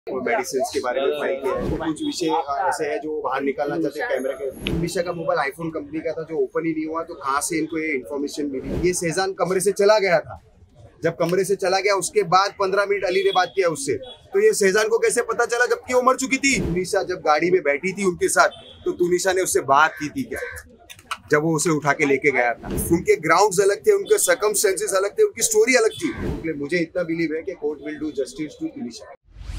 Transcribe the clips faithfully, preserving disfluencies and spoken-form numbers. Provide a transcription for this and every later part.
Medicine के बारे में फाइल किया है। कुछ विषय ऐसे है जो बाहर निकालना चाहते हैं कैमरे के। तुनिशा का मोबाइल आईफोन कंपनी का था जो ओपन ही नहीं हुआ, तो कहाँ से इनको ये इन्फॉर्मेशन मिली? ये शेजान कमरे से चला गया था। जब कमरे से चला गया उसके बाद पंद्रह मिनट अली ने बात किया उससे, तो ये शेजान को कैसे पता चला जबकि वो मर चुकी थी? तुनिशा जब गाड़ी में बैठी थी उनके साथ, तो तुनिशा ने उससे बात की थी क्या जब वो उसे उठा के लेके गया था? उनके ग्राउंड्स अलग थे, उनके सर्कमस्टेंसेस अलग थे, उनकी स्टोरी अलग थी। इसलिए मुझे इतना बिलीव है कि court will do justice to Tunisha.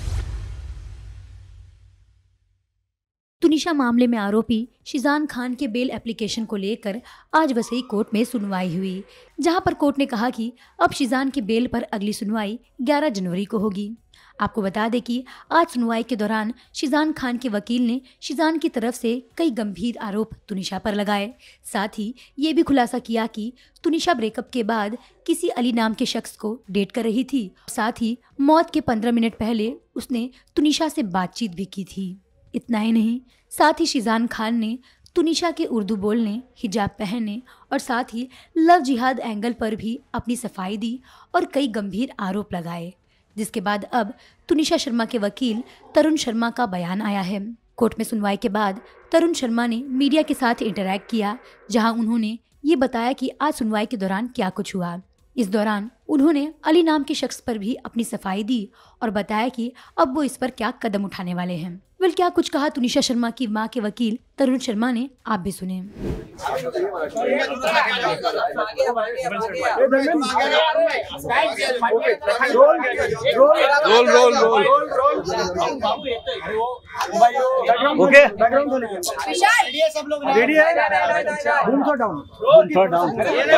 Tunisha मामले में आरोपी शिजान खान के बेल एप्लीकेशन को लेकर आज वसई कोर्ट में सुनवाई हुई, जहां पर कोर्ट ने कहा कि अब शिजान के बेल पर अगली सुनवाई ग्यारह जनवरी को होगी। आपको बता दें कि आज सुनवाई के दौरान शिजान खान के वकील ने शिजान की तरफ से कई गंभीर आरोप तुनिशा पर लगाए। साथ ही ये भी खुलासा किया कि तुनिशा ब्रेकअप के बाद किसी अली नाम के शख्स को डेट कर रही थी। साथ ही मौत के पंद्रह मिनट पहले उसने तुनिशा से बातचीत भी की थी। इतना ही नहीं, साथ ही शिजान खान ने तुनिशा के उर्दू बोलने, हिजाब पहनने और साथ ही लव जिहाद एंगल पर भी अपनी सफाई दी और कई गंभीर आरोप लगाए, जिसके बाद अब तुनिशा शर्मा के वकील तरुण शर्मा का बयान आया है। कोर्ट में सुनवाई के बाद तरुण शर्मा ने मीडिया के साथ इंटरैक्ट किया, जहां उन्होंने ये बताया कि आज सुनवाई के दौरान क्या कुछ हुआ। इस दौरान उन्होंने अली नाम के शख्स पर भी अपनी सफाई दी और बताया कि अब वो इस पर क्या कदम उठाने वाले हैं। वेल, क्या कुछ कहा तुनिशा शर्मा की मां के वकील तरुण शर्मा ने, आप भी सुने। रोल रोल रोल ओके, सब लोग रेडी है? बूम थोड़ा डाउन, बूम थोड़ा डाउन।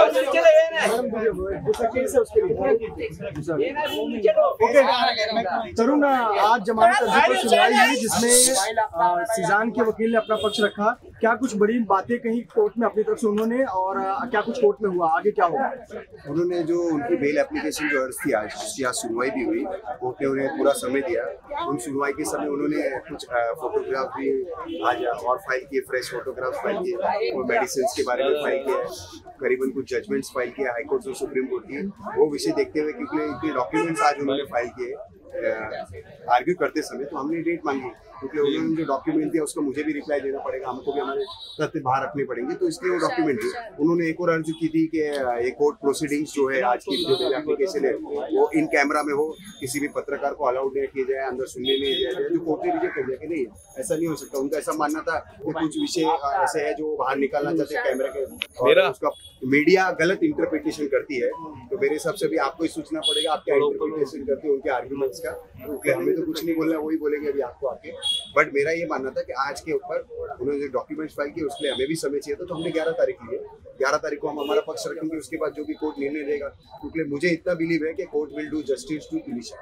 तरुण, आज जमानत अर्जी पर सुनवाई हुई जिसमें शिजान के वकील ने अपना पक्ष रखा। क्या कुछ बड़ी बातें कही कोर्ट में अपनी तरफ से उन्होंने, और क्या कुछ कोर्ट में हुआ, आगे क्या होगा? उन्होंने जो उनकी बेल एप्लीकेशन जो अर्ज थी आज, जिसकी आज सुनवाई भी हुई, कोर्ट ने उन्हें पूरा समय दिया। उन सुनवाई के समय उन्होंने कुछ फोटोग्राफ भी आज और फाइल किए, फ्रेश फोटोग्राफ फाइल किए और मेडिसिन के बारे में फाइल किया है। करीबन कुछ जजमेंट्स फाइल किया हाईकोर्ट और सुप्रीम कोर्ट की। वो विषय देखते हुए क्योंकि इनके डॉक्यूमेंट्स आज उन्होंने फाइल किए आर्ग्यू करते समय, तो हमने डेट मांगी क्योंकि उन्होंने जो डॉक्यूमेंट दिया उसका मुझे भी रिप्लाई देना पड़ेगा, हमको भी हमारे तथ्य बाहर रखने पड़ेंगे, तो इसलिए वो डॉक्यूमेंट दी। उन्होंने एक और अर्ज की थी कि ये कोर्ट प्रोसीडिंग्स जो है आज की जो एप्लीकेशन है वो इन कैमरा में हो, किसी भी पत्रकार को अलाउड नहीं किया जाए, अंदर सुनने नहीं दिया जाए। जो कोर्ट ने रिजेक्ट कर दिया कि नहीं, ऐसा नहीं हो सकता। उनका ऐसा मानना था कि कुछ विषय ऐसे है जो बाहर निकालना चाहते हैं कैमरे के, और उसका मीडिया गलत इंटरप्रिटेशन करती है। तो मेरे हिसाब से भी आपको ही सोचना पड़ेगा आप क्या इंटरप्रिटेशन करते हो उनके आर्ग्यूमेंट्स का। तो हमें तो कुछ नहीं बोलना, वही बोलेंगे अभी आपको आके। बट मेरा ये मानना था कि आज के ऊपर उन्होंने जो डॉक्यूमेंट्स फाइल किए उसके लिए हमें भी समय चाहिए था, तो हमने ग्यारह तारीख लिए। ग्यारह तारीख को हम हमारा पक्ष रखेंगे, उसके बाद जो भी कोर्ट निर्णय देगा। क्योंकि मुझे इतना बिलीव है कि court will do justice to Tunisha.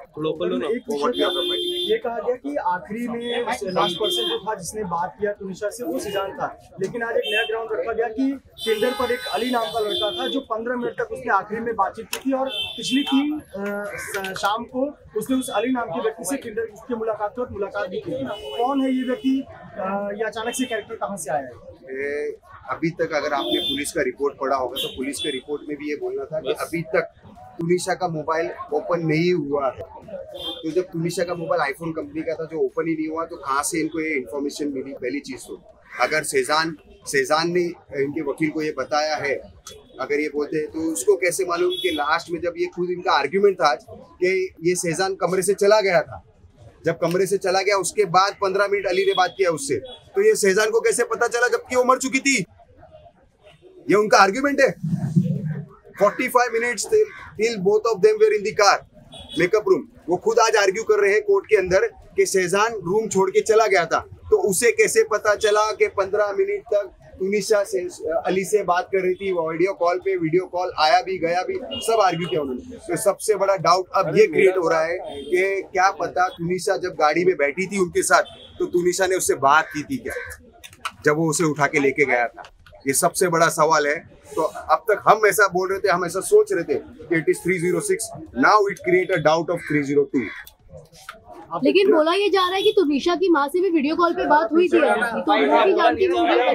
ये कहा गया कि आखिरी में लास्ट पर्सन जो था जिसने बात किया तुनिशा से वो शिजान था, लेकिन आज एक नया ग्राउंड रखा गया कि टिंडर पर एक अली नाम का लड़का था जो पंद्रह मिनट तक उसने आखिरी में बातचीत की थी, और पिछली तीन शाम को उसने उस अली नाम के व्यक्ति से टिंडर की मुलाकात और मुलाकात भी की थी। कौन है ये व्यक्ति? ये अचानक से कैरेक्टर कहाँ से आया है? अभी तक अगर आपने पुलिस का रिपोर्ट पढ़ा होगा तो पुलिस के रिपोर्ट में भी ये बोलना था कि अभी तक तुनिशा का मोबाइल ओपन नहीं हुआ है। तो जब तुनिशा का मोबाइल आईफोन कंपनी का था जो ओपन ही नहीं हुआ, तो कहाँ से इनको ये इन्फॉर्मेशन मिली? पहली चीज तो अगर शेजान शेजान ने इनके वकील को ये बताया है, अगर ये बोलते हैं, तो उसको कैसे मालूम कि लास्ट में जब ये खुद इनका आर्ग्यूमेंट था कि ये शेजान कमरे से चला गया था, जब कमरे से चला गया उसके बाद पंद्रह मिनट अली ने बात किया उससे, तो ये शेजान को कैसे पता चला जबकि वो मर चुकी थी? ये उनका आर्ग्यूमेंट है। पैंतालीस minutes till both of them were in the car makeup room. वो खुद आज आर्ग्यू कर रहे हैं कोर्ट के अंदर कि शेजान रूम छोड़ के चला गया था, तो उसे कैसे पता चला कि पंद्रह मिनट तक तुनिशा से अली से बात कर रही थी? वो वीडियो कॉल पे वीडियो कॉल आया भी गया भी, सब आर्ग्यू किया उन्होंने। तो सबसे बड़ा डाउट अब ये क्रिएट हो रहा है कि क्या पता तुनिशा जब गाड़ी में बैठी थी उनके साथ, तो तुनिशा ने उससे बात की थी क्या जब वो उसे उठा के लेके गया था? ये सबसे बड़ा सवाल है। तो अब तक हम ऐसा बोल रहे थे, हम ऐसा सोच रहे थे कि it is three zero six, now it create a doubt of three zero two. लेकिन बोला ये जा रहा है कि तुनिशा की माँ से भी वीडियो कॉल पे बात हुई थी, तो वो भी जानती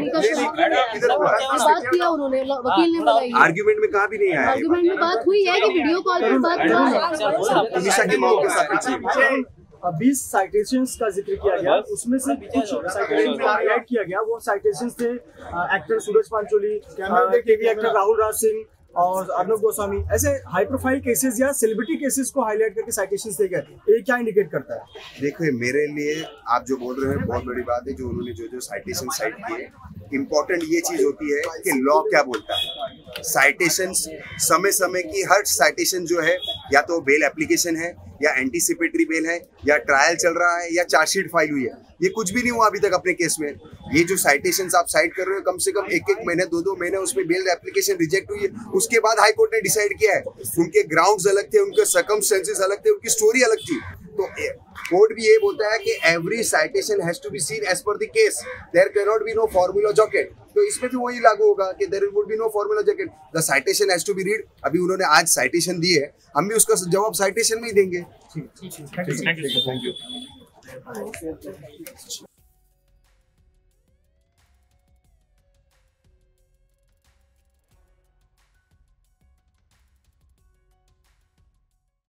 बात किया उन्होंने, वकील ने बताया। आर्ग्यूमेंट में कहा भी नहीं आया, आर्ग्यूमेंट में बात हुई है कि वीडियो कॉल पे बात हुआ है तुनिशा की माँ के साथ। बीस साइटेशंस का जिक्र किया गया, उसमें से कुछ साइटेशंस हाईलाइट किया गया। वो साइटेशंस थे actor Suraj Pancholi, TV actor Rahul Raj Singh और अर्नब गोस्वामी। ऐसे हाई प्रोफाइल केसेस या सेलिब्रिटी केसेस को हाईलाइट करके साइटेशंस दे गए, ये क्या इंडिकेट करता है? देखिए, मेरे लिए आप जो बोल रहे हैं बहुत बड़ी बात है, जो उन्होंने जो जो साइटेशन साइट किए। इम्पोर्टेंट ये चीज होती है कि लॉ क्या बोलता है। साइटेशन समय समय की हर साइटेशन जो है, या तो बेल एप्लीकेशन है, या एंटीसिपेटरी बेल है, या ट्रायल चल रहा है, या चार्जशीट फाइल हुई है, ये कुछ भी नहीं हुआ अभी तक अपने केस में। ये जो साइटेशंस आप साइट कर रहे हो, कम से कम एक एक महीने दो दो महीने उसमें बेल एप्लीकेशन रिजेक्ट हुई है। उसके बाद हाई कोर्ट ने डिसाइड किया है। उनके ग्राउंड्स अलग थे, उनके सर्कमस्टेंसेस अलग थे, उनकी स्टोरी अलग थी। तो कोर्ट भी ये बोलता है कि every citation has to be seen as per the case, there can not be no formula jacket. तो इसमें भी वही लागू होगा कि there would be no formula jacket, the citation has to be read. अभी उन्होंने आज साइटेशन दी है, हम भी उसका जवाब साइटेशन में ही देंगे। Thank you.